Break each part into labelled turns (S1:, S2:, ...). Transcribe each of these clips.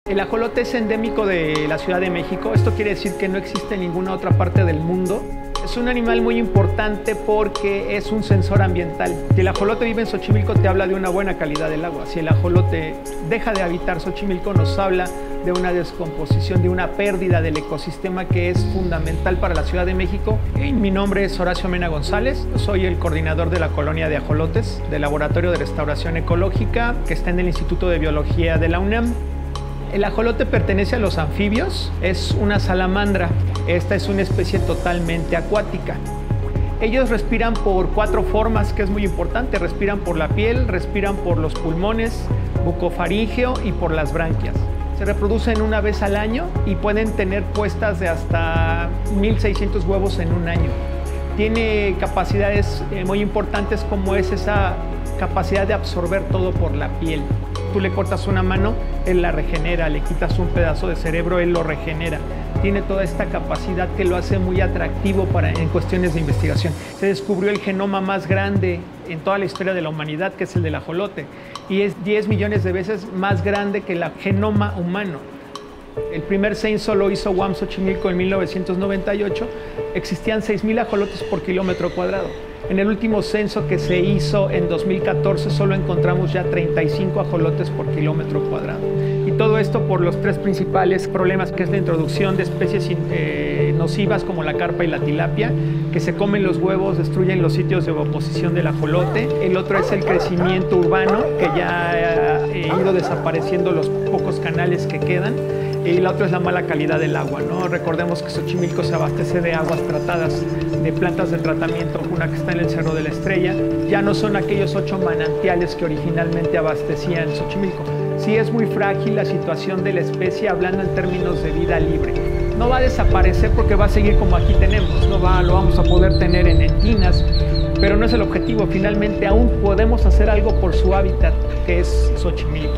S1: El ajolote es endémico de la Ciudad de México. Esto quiere decir que no existe en ninguna otra parte del mundo. Es un animal muy importante porque es un sensor ambiental. Si el ajolote vive en Xochimilco, te habla de una buena calidad del agua. Si el ajolote deja de habitar Xochimilco, nos habla de una descomposición, de una pérdida del ecosistema que es fundamental para la Ciudad de México. Mi nombre es Horacio Mena González, soy el coordinador de la colonia de ajolotes del Laboratorio de Restauración Ecológica que está en el Instituto de Biología de la UNAM. El ajolote pertenece a los anfibios, es una salamandra. Esta es una especie totalmente acuática. Ellos respiran por 4 formas, que es muy importante. Respiran por la piel, respiran por los pulmones, bucofaríngeo y por las branquias. Se reproducen una vez al año y pueden tener puestas de hasta 1.600 huevos en un año. Tiene capacidades muy importantes como es esa capacidad de absorber todo por la piel. Tú le cortas una mano, él la regenera, le quitas un pedazo de cerebro, él lo regenera. Tiene toda esta capacidad que lo hace muy atractivo en cuestiones de investigación. Se descubrió el genoma más grande en toda la historia de la humanidad, que es el del ajolote, y es 10 millones de veces más grande que el genoma humano. El primer censo lo hizo UAM Xochimilco en 1998. Existían 6,000 ajolotes por kilómetro cuadrado. En el último censo que se hizo en 2014 solo encontramos ya 35 ajolotes por kilómetro cuadrado. Y todo esto por los 3 principales problemas, que es la introducción de especies nocivas como la carpa y la tilapia, que se comen los huevos, destruyen los sitios de oposición del ajolote. El otro es el crecimiento urbano, que ya ha ido desapareciendo los pocos canales que quedan. Y la otra es la mala calidad del agua, ¿no? Recordemos que Xochimilco se abastece de aguas tratadas, de plantas de tratamiento, una que está en el Cerro de la Estrella. Ya no son aquellos 8 manantiales que originalmente abastecían Xochimilco. Sí es muy frágil la situación de la especie, hablando en términos de vida libre. No va a desaparecer porque va a seguir como aquí tenemos, lo vamos a poder tener en entinas, pero no es el objetivo. Finalmente aún podemos hacer algo por su hábitat, que es Xochimilco.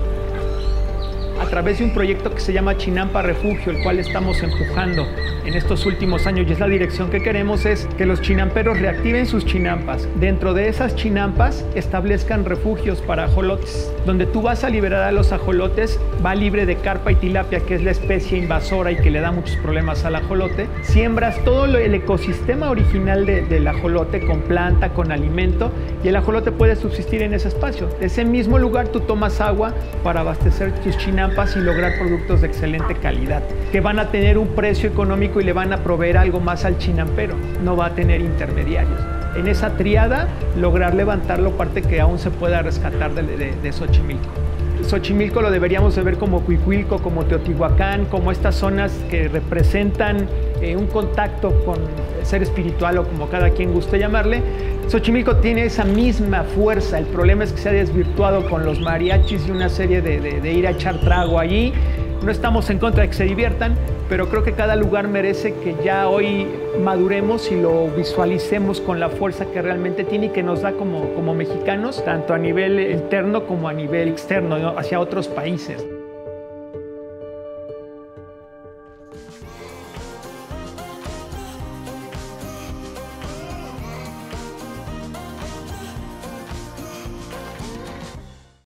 S1: A través de un proyecto que se llama Chinampa Refugio, el cual estamos empujando en estos últimos años, y es la dirección que queremos, es que los chinamperos reactiven sus chinampas. Dentro de esas chinampas establezcan refugios para ajolotes, donde tú vas a liberar a los ajolotes, va libre de carpa y tilapia, que es la especie invasora y que le da muchos problemas al ajolote. Siembras todo el ecosistema original del ajolote con planta, con alimento, y el ajolote puede subsistir en ese espacio. De ese mismo lugar tú tomas agua para abastecer tus chinampas y lograr productos de excelente calidad, que van a tener un precio económico y le van a proveer algo más al chinampero, no va a tener intermediarios. En esa triada, lograr levantarlo, parte que aún se pueda rescatar de Xochimilco. Xochimilco lo deberíamos de ver como Cuicuilco, como Teotihuacán, como estas zonas que representan un contacto con el ser espiritual o como cada quien guste llamarle. Xochimilco tiene esa misma fuerza, el problema es que se ha desvirtuado con los mariachis y una serie de ir a echar trago allí. No estamos en contra de que se diviertan, pero creo que cada lugar merece que ya hoy maduremos y lo visualicemos con la fuerza que realmente tiene y que nos da como mexicanos, tanto a nivel interno como a nivel externo, ¿no? Hacia otros países.